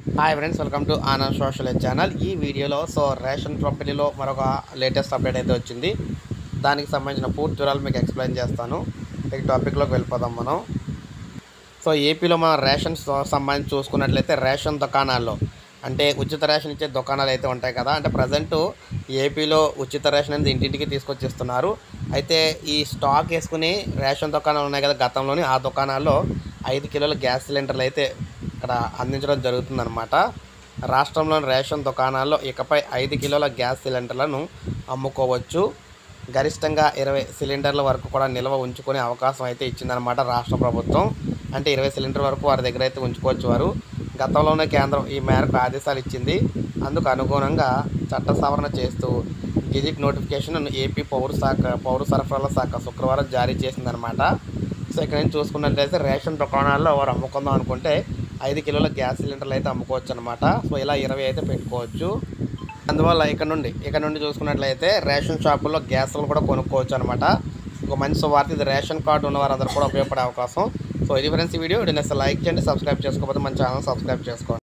Hi friends, welcome to Anand social channel. ఈ వీడియోలో ration కంపెనీలో మరొక లేటెస్ట్ అప్డేట్ అయితే వచ్చింది. దానికి సంబంధించిన పూర్తి వివరాలు మీకు ఎక్స్ప్లెయిన్ చేస్తాను. ఈ టాపిక్లోకి వెళ్ళిపోదాం మనం. ఏపీలో మనం రేషన్ సంబంధించి చూసుకున్నట్లయితే రేషన్ దుకాణాల్లో అంటే ఉచిత రేషన్ ఇచ్చే దుకాణాలు అయితే ఉంటాయి కదా. అంటే ప్రజెంటు ఏపీలో ఉచిత రేషన్ అనేది ఇంటింటికి తీసుకొచ్చిస్తున్నారు. అయితే ఈ స్టాక్ వేసుకుని రేషన్ దుకాణాలు ఉన్నాయి కదా, గతంలోని ఆ దుకాణాల్లో 5 కిలోల గ్యాస్ సిలిండర్లు అయితే ఇక్కడ అందించడం జరుగుతుందన్నమాట. రాష్ట్రంలోని రేషన్ దుకాణాల్లో ఇకపై 5 కిలోల గ్యాస్ సిలిండర్లను అమ్ముకోవచ్చు. గరిష్టంగా 20 సిలిండర్ల వరకు కూడా నిల్వ ఉంచుకునే అవకాశం అయితే ఇచ్చిందనమాట రాష్ట్ర ప్రభుత్వం. అంటే 20 సిలిండర్ వరకు వారి దగ్గర అయితే ఉంచుకోవచ్చు వారు. గతంలోనే కేంద్రం ఈ మేరకు ఆదేశాలు ఇచ్చింది. అందుకు అనుగుణంగా చట్ట సవరణ చేస్తూ గెజిట్ నోటిఫికేషన్ ఏపీ పౌర సరఫరాల శాఖ శుక్రవారం జారీ చేసిందనమాట. ఇక్కడ నుంచి చూసుకున్నట్లయితే రేషన్ దుకాణాల్లో వారు అమ్ముకుందాం అనుకుంటే 5 కిలోల గ్యాస్ సిలిండర్లు అయితే అమ్ముకోవచ్చు అనమాట. ఇలా 20 అయితే పెట్టుకోవచ్చు. అందువల్ల ఇక్కడ నుండి చూసుకున్నట్లయితే రేషన్ షాపుల్లో గ్యాస్లు కూడా కొనుక్కోవచ్చు అనమాట. ఒక మంచి శుభార్త. ఇది రేషన్ కార్డు ఉన్న వారందరూ కూడా ఉపయోగపడే అవకాశం. ఇది ఫ్రెండ్స్ ఈ వీడియో. లైక్ చేయండి, సబ్స్క్రైబ్ చేసుకోకపోతే మన ఛానల్ సబ్స్క్రైబ్ చేసుకోండి.